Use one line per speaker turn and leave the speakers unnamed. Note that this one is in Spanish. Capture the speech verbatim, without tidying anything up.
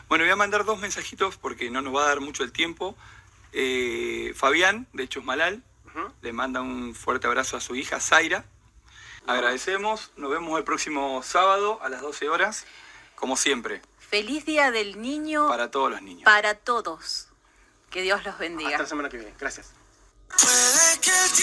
Bueno, voy a mandar dos mensajitos porque no nos va a dar mucho el tiempo. Eh, Fabián, de Chusmalal, uh-huh. le manda un fuerte abrazo a su hija, Zaira. Uh-huh. Agradecemos, nos vemos el próximo sábado a las doce horas, como siempre.
Feliz Día del Niño.
Para todos los niños.
Para todos. Que Dios los bendiga.
Hasta la semana que viene. Gracias.
Puede que